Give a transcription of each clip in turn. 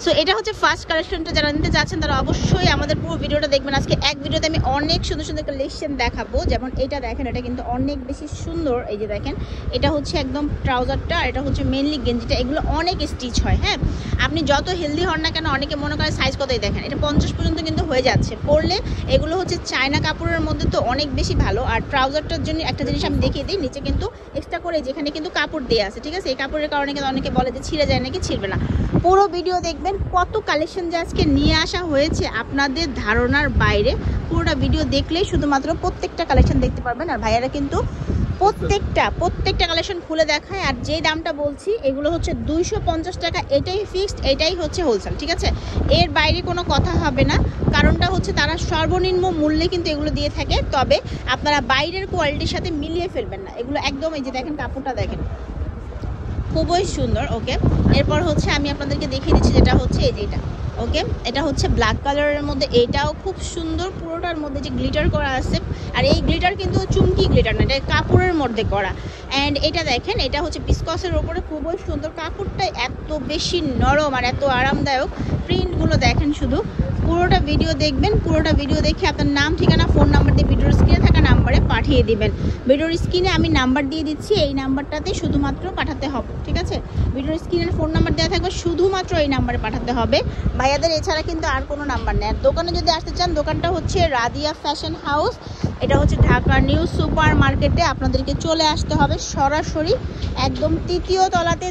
So এটা হচ্ছে first কালেকশনটা, যারা নিতে যাচ্ছেন তারা অবশ্যই আমাদের পুরো ভিডিওটা দেখবেন। আজকে এক ভিডিওতে আমি অনেক সুন্দর সুন্দর কালেকশন দেখাবো। যেমন এটা দেখেন, এটা কিন্তু অনেক বেশি সুন্দর। এই যে দেখেন, এটা হচ্ছে একদম ট্রাউজারটা, আর এটা হচ্ছে মেনলি গেঞ্জিটা। এগুলো অনেক স্টিচ হয়। হ্যাঁ, আপনি যত হেলদি হন না কেন, অনেকে মনে করে সাইজ কতই দেখেন, এটা 50 পর্যন্ত কিন্তু হয়ে যাচ্ছে পরলে। এগুলো হচ্ছে চায়না কাপড়ের মধ্যে তো অনেক বেশি ভালো। আর ট্রাউজারটার জন্য একটা জিনিস আমি দেখিয়ে দিই, নিচে কিন্তু এক্সট্রা করে যেখানে কিন্তু কাপড় দেওয়া আছে, ঠিক আছে? এই কাপড়ের কারণে কিন্তু অনেকে বলে যে ছিঁড়ে যায় নাকি, ছিঁড়বে না। পুরো ভিডিও দেখবেন, কত কালেকশন যে আজকে নিয়ে আসা হয়েছে আপনাদের ধারণার বাইরে। পুরোটা ভিডিও দেখলেই শুধুমাত্র প্রত্যেকটা কালেকশন দেখতে পারবেন। আর ভাইয়ারা কিন্তু প্রত্যেকটা কালেকশন খুলে দেখায়। আর যেই দামটা বলছি, এগুলো হচ্ছে 250 টাকা, এটাই ফিক্সড, এটাই হচ্ছে হোলসেল, ঠিক আছে? এর বাইরে কোনো কথা হবে না। কারণটা হচ্ছে তারা সর্বনিম্ন মূল্যে কিন্তু এগুলো দিয়ে থাকে, তবে আপনারা বাইরের কোয়ালিটির সাথে মিলিয়ে ফেলবেন না। এগুলো একদম, এই যে দেখেন কাপড়টা দেখেন, খুবই সুন্দর। ওকে, এরপর হচ্ছে আমি আপনাদেরকে দেখিয়ে দিচ্ছি যেটা হচ্ছে এই যে এটা। ওকে, এটা হচ্ছে ব্ল্যাক কালারের মধ্যে, এটাও খুব সুন্দর। পুরোটার মধ্যে যে গ্লিটার করা আছে, আর এই গ্লিটার কিন্তু চুমকি গ্লিটার না, এটা কাপড়ের মধ্যে করা। অ্যান্ড এটা দেখেন, এটা হচ্ছে বিসকসের ওপরে, খুবই সুন্দর। কাপড়টা এত বেশি নরম আর এত আরামদায়ক। প্রিন্টগুলো দেখেন শুধু। পুরোটা ভিডিও দেখবেন, পুরোটা ভিডিও দেখে আপনার নাম, ঠিকানা, ফোন নাম্বার দিয়ে ভিডিওর স্ক্রিনে থাকা নাম্বারে পাঠিয়ে দিবেন। ভিডিওর স্ক্রিনে আমি নাম্বার দিয়ে দিচ্ছি, এই নাম্বারটাতে শুধুমাত্র পাঠাতে হবে, ঠিক আছে? ভিডিওর স্ক্রিনের ফোন নাম্বার দেওয়া থাকবে, শুধুমাত্র এই নাম্বারে পাঠাতে হবে ভাইয়াদের, এছাড়া কিন্তু আর কোনো নাম্বার নেই। আর দোকানে যদি আসতে চান, দোকানটা হচ্ছে রাদিয়া ফ্যাশন হাউস, এটা হচ্ছে ঢাকা নিউ সুপার মার্কেটে। আপনাদেরকে চলে আসতে হবে সরাসরি, একদম 3য় তলাতে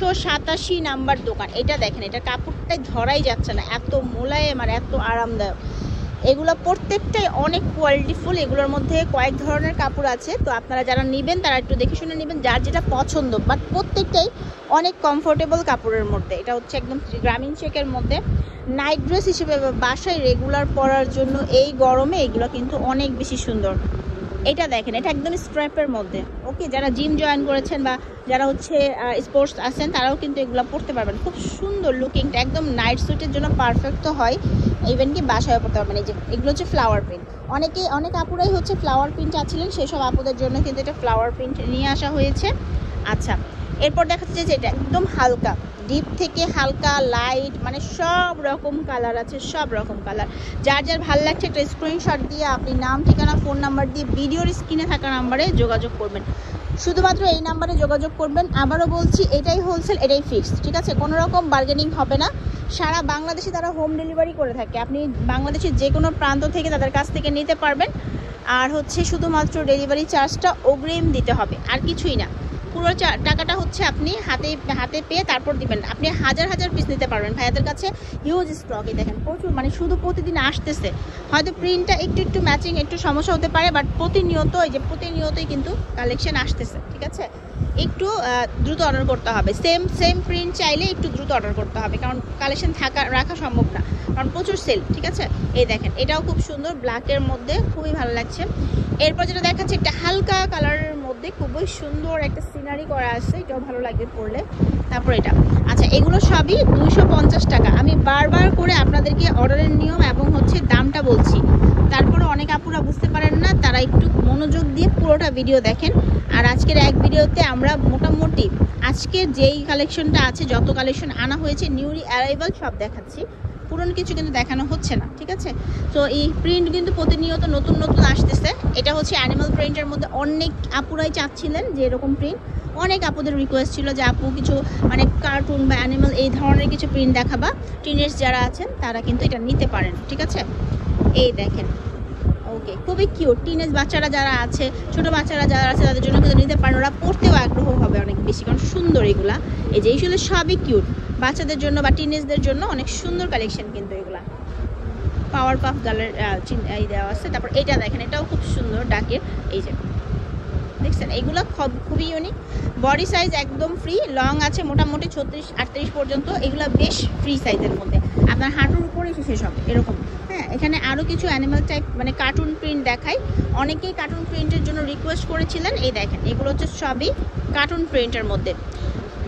287 নাম্বার দোকান। এটা দেখেন, এটা কাপড়টাই ধরাই যাচ্ছে না, এত মোলায়েম আর এত আরামদায়ক। এগুলো প্রত্যেকটাই অনেক কোয়ালিটিফুল। এগুলোর মধ্যে কয়েক ধরনের কাপড় আছে, তো আপনারা যারা নেবেন তারা একটু দেখে শুনে নেবেন, যার যেটা পছন্দ। বাট প্রত্যেকটাই অনেক কমফোর্টেবল কাপড়ের মধ্যে। এটা হচ্ছে একদম গ্রামীণ চেকের মধ্যে, নাইট ড্রেস হিসেবে বাসায় রেগুলার পরার জন্য এই গরমে এগুলো কিন্তু অনেক বেশি সুন্দর। এটা দেখেন, এটা একদম স্ট্র্যাপের মধ্যে। ওকে, যারা জিম জয়েন করেছেন বা যারা হচ্ছে স্পোর্টস আছেন, তারাও কিন্তু এগুলো পরতে পারবেন। খুব সুন্দর লুকিংটা, একদম নাইট স্যুটের জন্য পারফেক্ট তো হয়, ইভেন কি বাসায় পরতে পারবেন। এই যে এগুলো হচ্ছে ফ্লাওয়ার প্রিন্ট। অনেক আপুরাই হচ্ছে ফ্লাওয়ার প্রিন্ট চাচ্ছিলেন, সেসব আপুদের জন্য কিন্তু এটা ফ্লাওয়ার প্রিন্ট নিয়ে আসা হয়েছে। আচ্ছা, এরপর দেখা যাচ্ছে যে এটা একদম হালকা, ডিপ থেকে হালকা, লাইট, মানে সব রকম কালার আছে, সব রকম কালার। যার যার ভালো লাগছে একটা স্ক্রিনশট দিয়ে আপনি নাম, ঠিকানা, ফোন নাম্বার দিয়ে ভিডিওর স্ক্রিনে থাকা নাম্বারে যোগাযোগ করবেন। শুধুমাত্র এই নাম্বারে যোগাযোগ করবেন। আবারও বলছি, এটাই হোলসেল, এটাই ফিক্সড, ঠিক আছে? কোনো রকম বার্গেনিং হবে না। সারা বাংলাদেশে তারা হোম ডেলিভারি করে থাকে, আপনি বাংলাদেশের যে কোনো প্রান্ত থেকে তাদের কাছ থেকে নিতে পারবেন। আর হচ্ছে শুধুমাত্র ডেলিভারি চার্জটা অগ্রিম দিতে হবে, আর কিছুই না। পুরো টাকাটা হচ্ছে আপনি হাতে পেয়ে তারপর দিবেন। আপনি হাজার পিস নিতে পারবেন, ভাইয়াদের কাছে হিউজ স্টকে দেখেন, প্রচুর, মানে শুধু প্রতিদিন আসতেছে। হয়তো প্রিন্টটা একটু ম্যাচিং একটু সমস্যা হতে পারে, বাট প্রতিনিয়তই কিন্তু কালেকশন আসতেছে, ঠিক আছে? একটু দ্রুত অর্ডার করতে হবে। সেম প্রিন্ট চাইলে একটু দ্রুত অর্ডার করতে হবে, কারণ কালেকশন রাখা সম্ভব না, কারণ প্রচুর সেল, ঠিক আছে? এই দেখেন, এটাও খুব সুন্দর, ব্ল্যাকের মধ্যে, খুবই ভালো লাগছে। এরপর যেটা দেখাচ্ছে, একটা হালকা কালারের মধ্যে খুবই সুন্দর একটা সিনারি করা আছে, এটাও ভালো লাগবে পরলে। তারপর এটা, আচ্ছা, এগুলো সবই 250 টাকা। আমি বারবার করে আপনাদেরকে অর্ডারের নিয়ম এবং হচ্ছে দামটা বলছি, তারপরে অনেক আপুরা বুঝতে পারেন না, তারা একটু মনোযোগ দিয়ে পুরোটা ভিডিও দেখেন। আর আজকের এক ভিডিওতে আমরা মোটামুটি আজকের যেই কালেকশনটা আছে, যত কালেকশন আনা হয়েছে নিউলি অ্যারাইভাল, সব দেখাচ্ছি, পুরনো কিছু কিন্তু দেখানো হচ্ছে না, ঠিক আছে? তো এই প্রিন্ট কিন্তু প্রতিনিয়ত নতুন আসতেছে। এটা হচ্ছে অ্যানিমাল প্রিন্টের মধ্যে, অনেক আপুরাই চাচ্ছিলেন যে এরকম প্রিন্ট। অনেক আপুদের রিকোয়েস্ট ছিল যে আপু কিছু মানে কার্টুন বা অ্যানিমাল এই ধরনের কিছু প্রিন্ট দেখাবা। টিনেজ যারা আছেন তারা কিন্তু এটা নিতে পারেন, ঠিক আছে? এই দেখেন, ওকে, খুবই কিউট। টিনেজ বাচ্চারা যারা আছে, ছোট বাচ্চারা যারা আছে, তাদের জন্য কিন্তু নিতে পারেন। ওরা পড়তেও আগ্রহ হবে অনেক বেশি, কারণ সুন্দর এগুলা। এই যে এইগুলো সবই কিউট, বাচ্চাদের জন্য বা টিনেজদের জন্য অনেক সুন্দর কালেকশন কিন্তু এগুলা। পাওয়ার পাফ গার্লের এই দেওয়া আছে। তারপর এটা দেখেন, এটাও খুব সুন্দর, ডাকের। এই যে দেখছেন, এইগুলো খুবই ইউনিক। বডি সাইজ একদম ফ্রি, লং আছে মোটামুটি 36-38 পর্যন্ত। এগুলো বেশ ফ্রি সাইজের মধ্যে, আপনার হাঁটুর উপরে এসে শেষ হবে এরকম। হ্যাঁ, এখানে আরও কিছু অ্যানিমাল টাইপ মানে কার্টুন প্রিন্ট দেখাই। অনেকেই কার্টুন প্রিন্টের জন্য রিকোয়েস্ট করেছিলেন। এই দেখেন, এগুলো হচ্ছে সবই কার্টুন প্রিন্টের মধ্যে।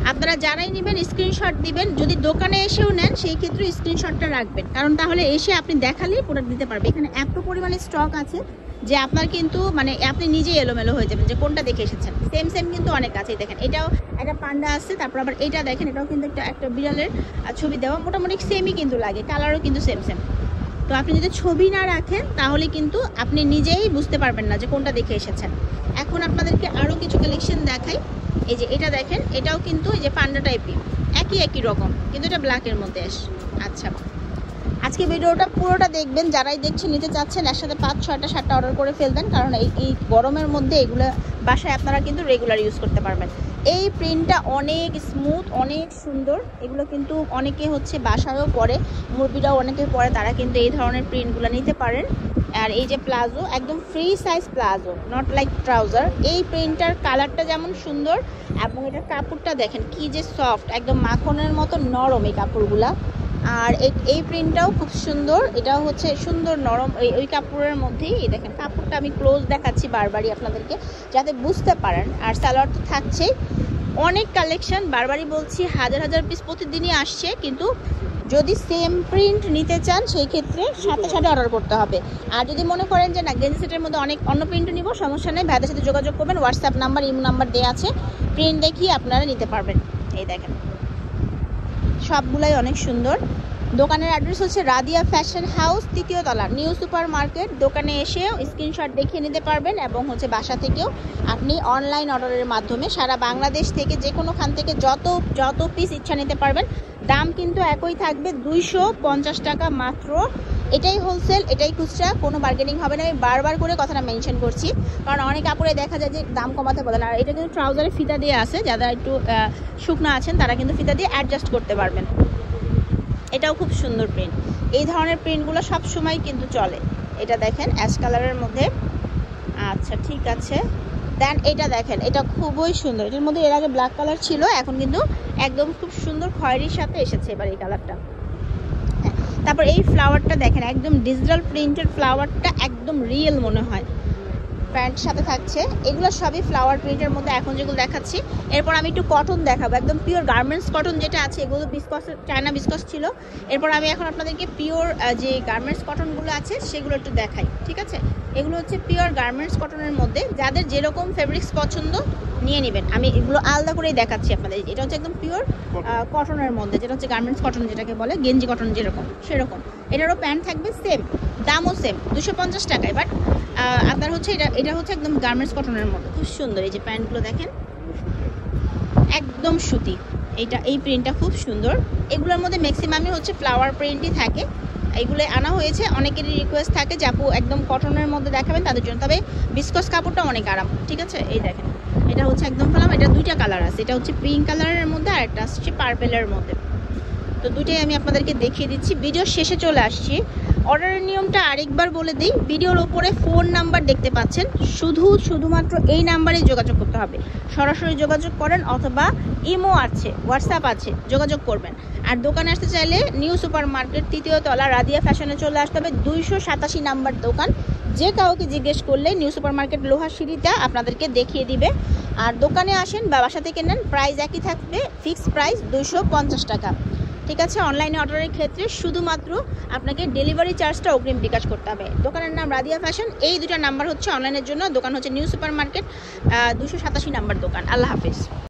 আপনারা যারাই নেবেন স্ক্রিনশট দিবেন, যদি দোকানে এসেও নেন সেই ক্ষেত্রে স্ক্রিনশটটা রাখবেন, কারণ তাহলে এসে আপনি দেখালেই প্রোডাক্ট দিতে পারবে। এখানে এত পরিমাণে স্টক আছে যে আপনার কিন্তু মানে আপনি নিজেই এলোমেলো হয়ে যাবেন যে কোনটা দেখে এসেছেন। সেম সেম কিন্তু অনেক আছে, দেখেন এটাও একটা পান্ডা আছে, তারপর আবার এটা দেখেন এটাও কিন্তু একটা বিড়ালের ছবি দেওয়া, মোটামুটি সেমই কিন্তু লাগে, কালারও কিন্তু সেম সেম। তো আপনি যদি ছবি না রাখেন তাহলে কিন্তু আপনি নিজেই বুঝতে পারবেন না যে কোনটা দেখে এসেছেন। এখন আপনাদেরকে আরও কিছু কালেকশন দেখাই। এই যে এটা দেখেন, এটাও কিন্তু এই যে পান্ডা টাইপই, একই রকম, কিন্তু এটা ব্ল্যাকের মধ্যে আসে। আচ্ছা, আজকে ভিডিওটা পুরোটা দেখবেন, যারাই দেখছেন নিতে চাচ্ছেন একসাথে 5, 6টা 7টা অর্ডার করে ফেলবেন, কারণ এই গরমের মধ্যে এগুলো বাসায় আপনারা কিন্তু রেগুলার ইউজ করতে পারবেন। এই প্রিন্টটা অনেক স্মুথ, অনেক সুন্দর, এগুলো কিন্তু অনেকে হচ্ছে বাসায়ও পরে, মুরগিরাও অনেকে পরে, তারা কিন্তু এই ধরনের প্রিন্টগুলো নিতে পারেন। আর এই যে প্লাজো, একদম free size palazzo, not like trouser. এই প্রিন্টটার কালারটা যেমন সুন্দর এবং এটার কাপড়টা দেখেন কি যে সফট, একদম মাখনের মতো নরম এই কাপড়গুলা। আর এই প্রিন্টটাও খুব সুন্দর, এটাও হচ্ছে সুন্দর নরম ওই কাপড়ের মধ্যেই। দেখেন কাপড়টা আমি ক্লোজ দেখাচ্ছি বারবারই আপনাদেরকে যাতে বুঝতে পারেন। আর সালোয়ার তো থাকছেই, অনেক কালেকশন, বারবারই বলছি হাজার পিস প্রতিদিনই আসছে, কিন্তু যদি সেম প্রিন্ট নিতে চান সেই ক্ষেত্রে সাথে সাথে অর্ডার করতে হবে। আর যদি মনে করেন যে না গেঞ্জি সেটের মধ্যে অনেক অন্য প্রিন্ট নিব, সমস্যা নেই, ভাইদের সাথে যোগাযোগ করবেন, হোয়াটসঅ্যাপ নাম্বার ইমো নাম্বার দেওয়া আছে, প্রিন্ট দেখিয়ে আপনারা নিতে পারবেন। এই দেখেন সবগুলাই অনেক সুন্দর। দোকানের অ্যাড্রেস হচ্ছে রাদিয়া ফ্যাশন হাউস, 3য় তলা, নিউ সুপার মার্কেট। দোকানে এসেও স্ক্রিনশট দেখিয়ে নিতে পারবেন এবং হচ্ছে বাসা থেকেও আপনি অনলাইন অর্ডারের মাধ্যমে সারা বাংলাদেশ থেকে যে কোনোখান থেকে যত পিস ইচ্ছা নিতে পারবেন। দাম কিন্তু একই থাকবে, 250 টাকা মাত্র। এটাই হোলসেল, এটাই খুচরা, কোনো বার্গেনিং হবে না। আমি বারবার করে কথাটা মেনশন করছি, কারণ অনেক কাপড়ে দেখা যায় যে দাম কমাতে বলেন। আর এটা কিন্তু ট্রাউজারে ফিতা দিয়ে আছে, যারা একটু শুকনো আছেন তারা কিন্তু ফিতা দিয়ে অ্যাডজাস্ট করতে পারবেন। এটাও খুব সুন্দর প্রিন্ট, এই ধরনের প্রিন্টগুলো সব সময় কিন্তু চলে। এটা দেখেন অ্যাশ কালারের মধ্যে। আচ্ছা ঠিক আছে, দেন এটা দেখেন, এটা খুবই সুন্দর। এটার মধ্যে এর আগে ব্ল্যাক কালার ছিল, এখন কিন্তু একদম খুব সুন্দর খয়েরির সাথে এসেছে এবার এই কালারটা। হ্যাঁ, তারপর এই ফ্লাওয়ারটা দেখেন, একদম ডিজিটাল প্রিন্টের ফ্লাওয়ারটা, একদম রিয়েল মনে হয়, প্যান্ট সাথে থাকছে। এগুলো সবই ফ্লাওয়ার প্রিন্টের মধ্যে এখন যেগুলো দেখাচ্ছি। এরপর আমি একটু কটন দেখাবো, একদম পিওর গার্মেন্টস কটন যেটা আছে, এগুলো বিসকস, চায়না বিসকস ছিল। এরপর আমি এখন আপনাদেরকে পিওর যে গার্মেন্টস কটনগুলো আছে সেগুলো একটু দেখাই, ঠিক আছে? এগুলো হচ্ছে পিওর গার্মেন্টস কটনের মধ্যে, যাদের যেরকম ফেব্রিক্স পছন্দ নিয়ে নেবেন। আমি এগুলো আলাদা করেই দেখাচ্ছি আপনাদের। এটা হচ্ছে একদম পিওর কটনের মধ্যে, যেটা হচ্ছে গার্মেন্টস কটন যেটাকে বলে, গেঞ্জি কটন যেরকম সেরকম। এটারও প্যান্ট থাকবে সেম, দামও সেম 250 টাকায়। বাট আপনার হচ্ছে এটা হচ্ছে একদম গার্মেন্টস কটনের মধ্যে, খুব সুন্দর। এই যে প্যান্টগুলো দেখেন একদম সুতি, এই প্রিন্টটা খুব সুন্দর। এগুলোর মধ্যে ম্যাক্সিমামই হচ্ছে ফ্লাওয়ার প্রিন্টই থাকে। এগুলো আনা হয়েছে, অনেকেরই রিকোয়েস্ট থাকে যে আপু একদম কটনের মধ্যে দেখাবেন তাদের জন্য, তবে বিসকস কাপড়টা অনেক আরাম, ঠিক আছে? এই দেখেন এটা হচ্ছে একদম ফ্লাম, এটা 2টা কালার আছে, এটা হচ্ছে পিঙ্ক কালারের মধ্যে আর একটা আসছে পার্পেলের মধ্যে। তো দুটোই আমি আপনাদেরকে দেখিয়ে দিচ্ছি। ভিডিও শেষে চলে আসছি। অর্ডারের নিয়মটা আরেকবার বলে দিই, ভিডিওর ওপরে ফোন নাম্বার দেখতে পাচ্ছেন, শুধুমাত্র এই নাম্বারে যোগাযোগ করতে হবে। সরাসরি যোগাযোগ করেন অথবা ইমো আছে, হোয়াটসঅ্যাপ আছে, যোগাযোগ করবেন। আর দোকানে আসতে চাইলে নিউ সুপার মার্কেট, 3য় তলা, রাদিয়া ফ্যাশনে চলে আসতে হবে, 287 নাম্বার দোকান। যে কাউকে জিজ্ঞেস করলে নিউ সুপার মার্কেট লোহার সিঁড়িটা আপনাদেরকে দেখিয়ে দিবে। আর দোকানে আসেন বা বাসা থেকে নেন, প্রাইস একই থাকবে, ফিক্সড প্রাইস 250 টাকা, ঠিক আছে? অনলাইনে অর্ডারের ক্ষেত্রে শুধুমাত্র আপনাকে ডেলিভারি চার্জটা অগ্রিম বিকাশ করতে হবে। দোকানের নাম রাদিয়া ফ্যাশন, এই 2টা নাম্বার হচ্ছে অনলাইনের জন্য। দোকান হচ্ছে নিউ সুপার মার্কেট, 287 নাম্বার দোকান। আল্লাহ হাফিজ।